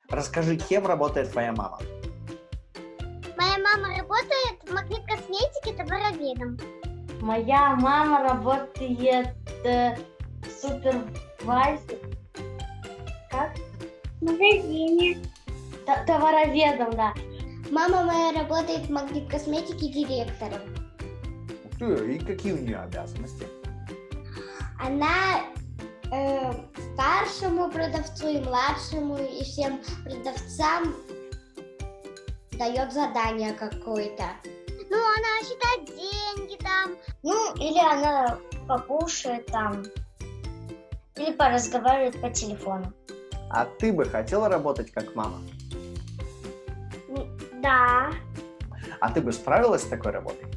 Расскажи, кем работает твоя мама? Моя мама работает в магнит-косметике товароведом. Моя мама работает супервайзер. Как? В магазине. Товароведом, да. Мама моя работает в магнит-косметике директором. И какие у нее обязанности? Она старшему продавцу и младшему, и всем продавцам дает задание какое-то. Ну, она считает деньги там. Ну, или она покушает там, или поразговаривает по телефону. А ты бы хотела работать как мама? Да. А ты бы справилась с такой работой?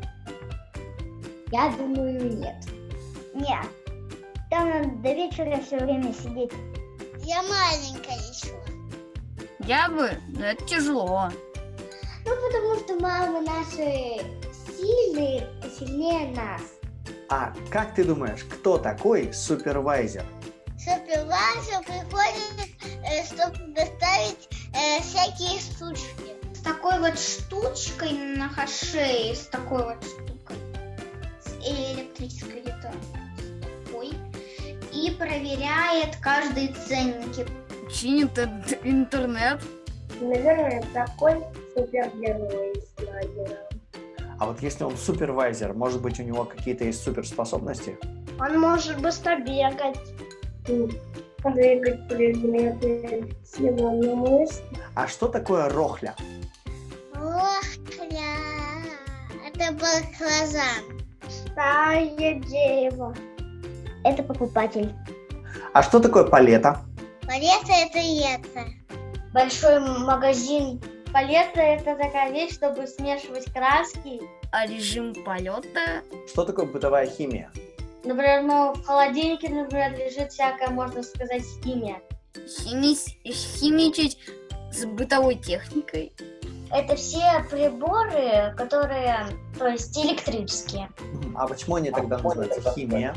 Я думаю, нет. Нет. Там надо до вечера все время сидеть. Я маленькая еще. Я бы, но это тяжело. Ну, потому что мамы наши сильные, сильнее нас. А как ты думаешь, кто такой супервайзер? Супервайзер приходит, чтобы доставить всякие штучки. С такой вот штучкой на шее, с такой вот штукой. С электрической где-то. Такой. И проверяет каждые ценники. Чинит интернет. Наверное, такой супергерой с лагерем. А вот если он супервайзер, может быть, у него какие-то есть суперспособности? Он может быстро бегать. Двигать предметы с его мысли. А что такое рохля? Рохля. Это баклажан. Старое дерево. Это покупатель. А что такое палета? Палета это яйца. Большой магазин. Палета — это такая вещь, чтобы смешивать краски. А режим полета? Что такое бытовая химия? Например, в холодильнике, например, лежит всякая, можно сказать, химия. Химичить с бытовой техникой. Это все приборы, которые, то есть электрические. А почему они тогда называются химия?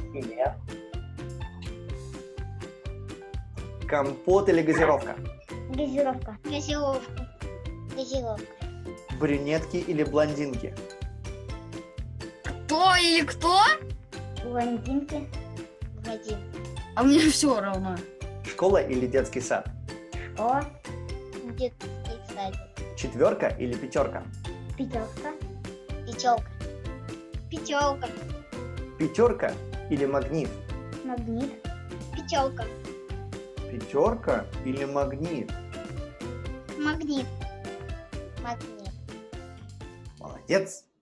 Компот или газировка? Газировка. Газировка. Газировка. Брюнетки или блондинки? Кто или кто? Блондинки. Один. А мне все равно. Школа или детский сад? О, Детский садик. Четверка или пятерка? пятерка. Пятерка. Пятерка. Пятерка или магнит? Магнит. Пятерка. Пятерка или магнит? Магнит. Магнит. Молодец!